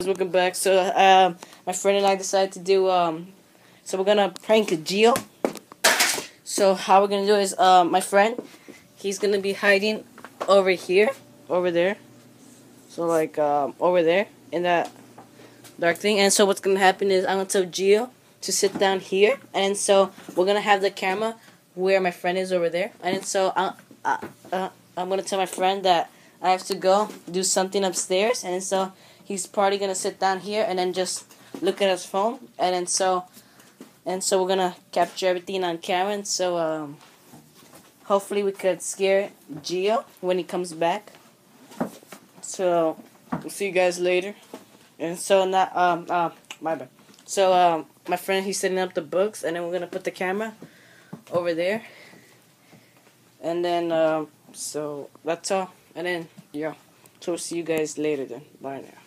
Welcome back. So my friend and I decided to do so we're gonna prank Gio. So how we're gonna do is my friend, he's gonna be hiding over here, over there. So like over there in that dark thing. And so what's gonna happen is I'm gonna tell Gio to sit down here, and so we're gonna have the camera where my friend is over there. And so I'm gonna tell my friend that I have to go do something upstairs, and so he's probably gonna sit down here and then just look at his phone, and so we're gonna capture everything on camera. And so hopefully we could scare Gio when he comes back. So we'll see you guys later. And so not my bad. So my friend, he's setting up the books, and then we're gonna put the camera over there, and then so that's all. And then yeah, so we'll see you guys later then. Bye now.